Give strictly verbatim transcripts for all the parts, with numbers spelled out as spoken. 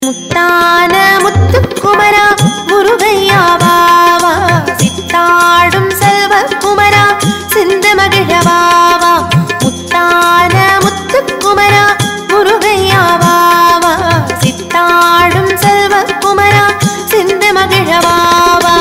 முத்தான முத்துக்குமரா முருகையா வாவா சித்தாடும் செல்வ குமரா சிந்து மகிழவாவா முத்தான முத்துக்குமரா முருகையா வாவா சித்தாடும் செல்வ குமரா சிந்து மகிழவாவா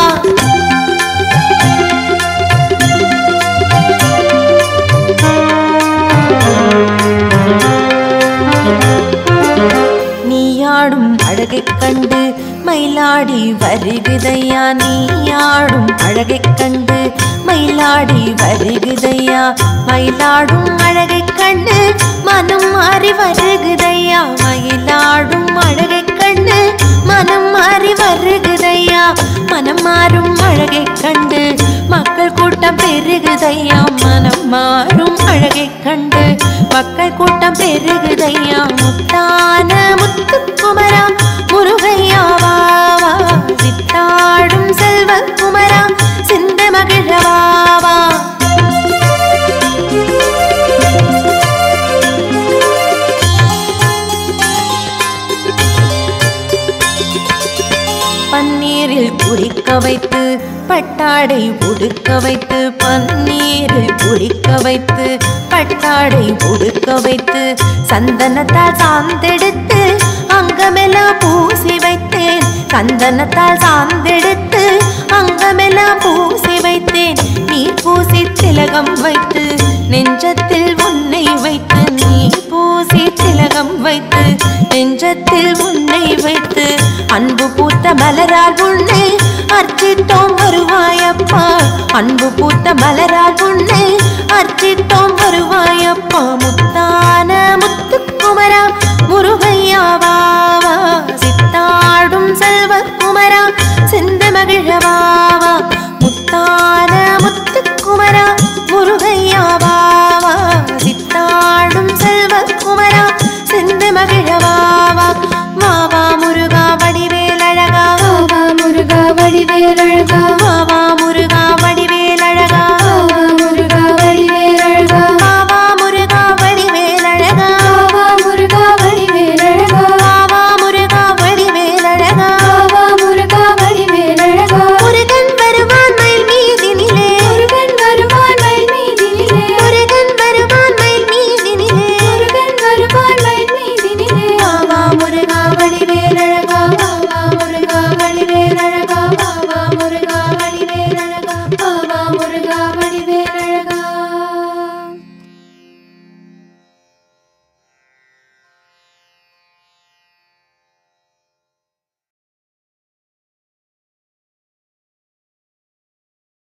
நீயாடும் அழகைக் கண்டு மயிலாடி வருகுதையா நீயாடும் அழகைக் கண்டு மயிலாடி வருகுதையா மயிலாடும் அழகைக் கண்டு மனம் மாறி வருகுதையா மயிலாடும் அழகைக் கண்டு மனம் மாறி வருகுதையா மனம் மாறும் அழகைக் கண்டு மக்கள் கூட்டம் பெருகுதையா மனம் மாறும் அழகைக் கண்டு மக்கள் கூட்டம் பெருகுதையா முத்தான முத்துக்குமரா முருகையா வாவா சித்தாடும் செல்வ குமரா சிந்து மகிழவாவா பன்னீரில் குளிக்க வைத்து பட்டாடை உடுக்க வைத்து பன்னீரில் குளிக்க வைத்து பட்டாடை உடுக்க வைத்து சந்தனத்தால் சாந்தெடுத்து அங்கமெல்லாம் பூசி வைத்தேன் சந்தனத்தால் சாந்தெடுத்து அங்கமெல்லாம் பூசி வைத்தேன் நீர் பூசி திலகம் வைத்து நெஞ்சத்தில் உன்னை வைத்து நீர் பூசி திலகம் வைத்து நெஞ்சத்தில் உன்னை வைத்து அன்பு பூத்த மலரால் உன்னை அர்ச்சித்தோம் வருவாயப்பா அன்பு பூத்த மலரால் உன்னை அர்ச்சித்தோம் வருவாயப்பா முத்தான முத்து